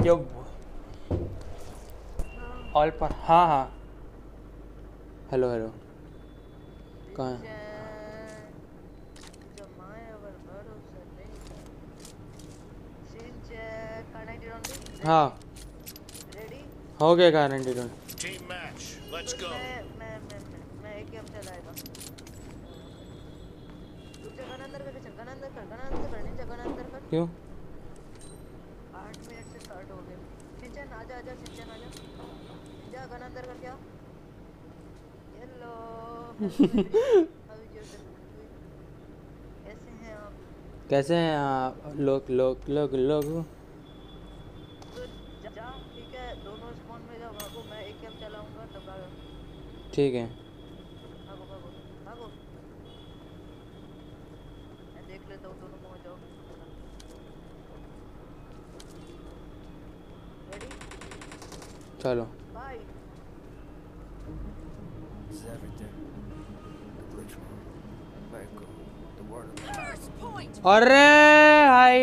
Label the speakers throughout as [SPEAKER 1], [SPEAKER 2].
[SPEAKER 1] यो all पर हाँ हाँ हेलो हेलो कहाँ है? हाँ हो गया guarantee don't
[SPEAKER 2] Team match. Let's go.
[SPEAKER 3] मैं एक गेम चलाएगा गन अंदर कर
[SPEAKER 1] क्यों
[SPEAKER 3] 8 मिनट से स्टार्ट हो गया सिंचन आजा सिंचन आजा गन अंदर कर क्या हेलो
[SPEAKER 1] कैसे हैं आप लोग
[SPEAKER 3] जा ठीक है दोनों स्पॉन में जाओ भागो मैं एक गेम चलाऊंगा तब भागो
[SPEAKER 1] ठीक है
[SPEAKER 3] भागो मैं देख लेता हूँ दोनों पहुंच जाओ रेडी
[SPEAKER 1] चलो
[SPEAKER 3] बाय
[SPEAKER 1] अरे भाई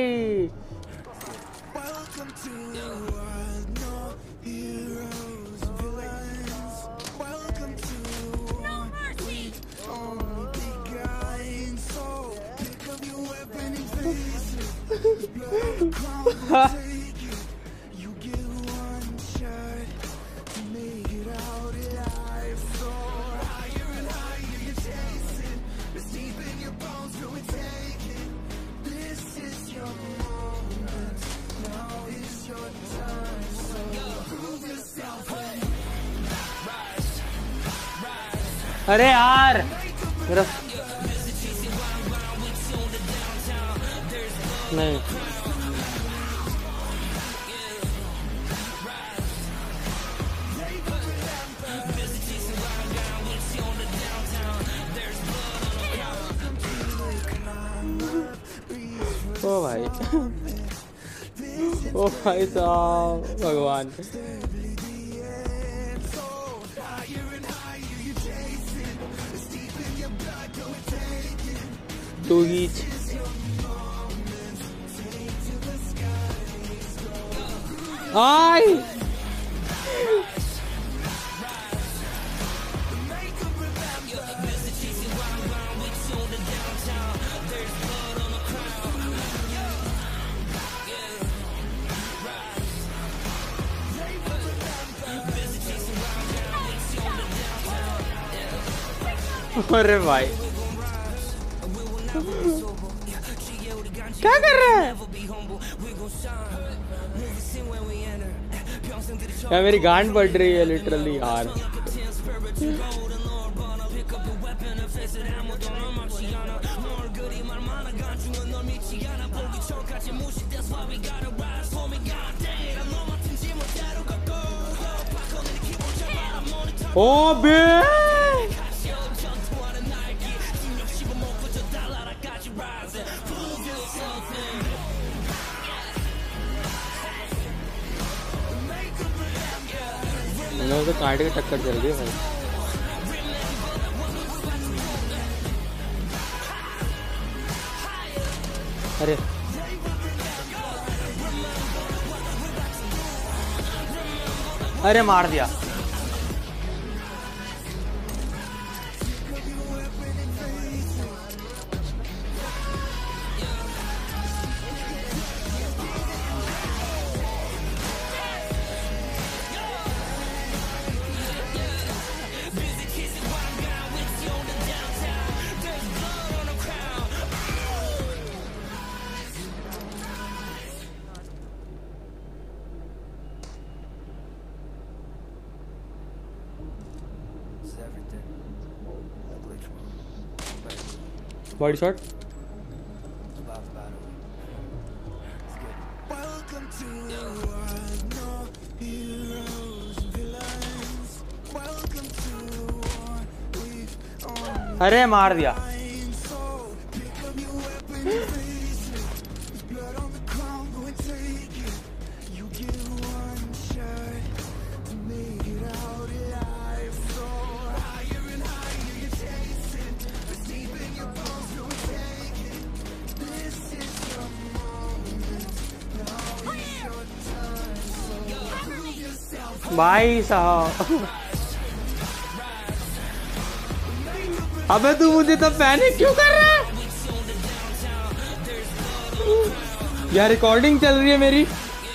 [SPEAKER 1] अरे यार मेरा नहीं ओ भाई ओ भाई साहब भगवान टू ईच आई अरे भाई क्या कर रहा है यार मेरी गांड बढ़ रही है लिटरली यार ओ बे तो कांटे की टक्कर चल रही है भाई अरे अरे मार दिया बॉडी शॉट अरे मार दिया भाई साहब। अबे तू मुझे तो पैनिक क्यों कर रहा है यार? रिकॉर्डिंग चल रही है मेरी।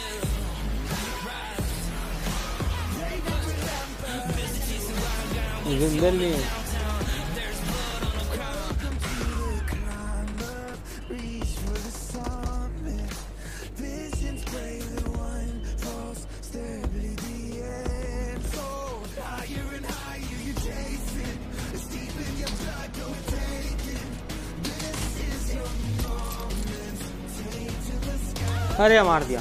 [SPEAKER 1] जिंदल नहीं है। अरे मार दिया।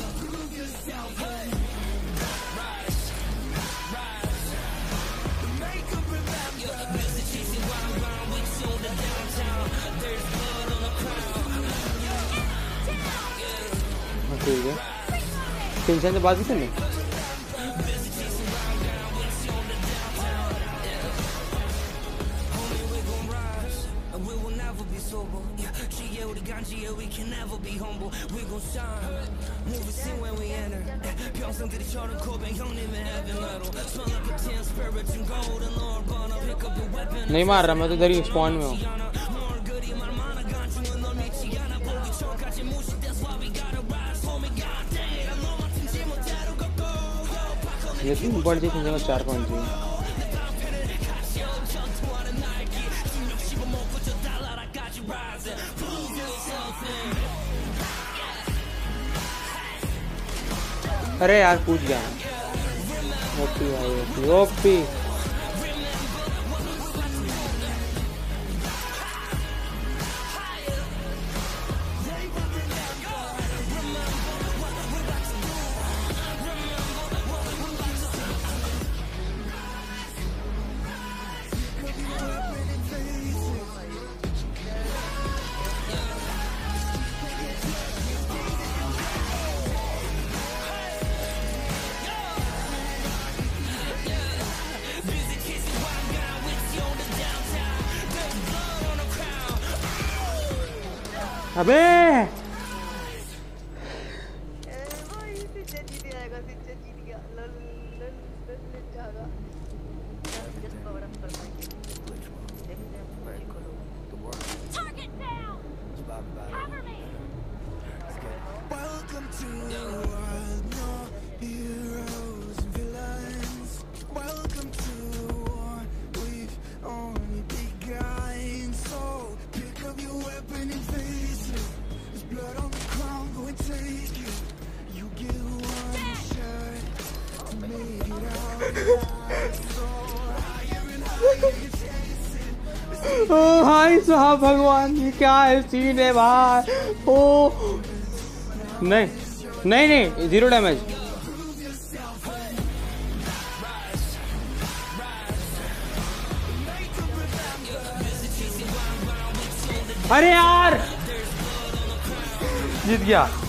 [SPEAKER 1] ठीक है, टेंशन से बात भी करनी। नहीं मार रहा मैं तो इधर ही स्पॉन में हूँ। ये तीन बढ़ जाए 4 पॉइंट चाहिए। अरे यार पूछ गया। ओपी भाई ओपी। अबे
[SPEAKER 3] भाई सिंचन जीत जाएगा, सिंचन जीत गया। लल लल लल जाएगा। जस्ट कवर अप कर पाएंगे। देखते हैं भाई खोलो।
[SPEAKER 4] Target down! Cover me!
[SPEAKER 5] Welcome to the world, no heroes and villains. Welcome to the war, we've only begun. So pick up your weapon and face it. There's blood on the ground, go and take it. You get one shot to make it out alive. So higher and higher you chase it.
[SPEAKER 1] ओ भाई साहब भगवान ये क्या है scene है भाई। ओ नहीं नहीं नहीं 0 डैमेज। अरे यार जीत गया।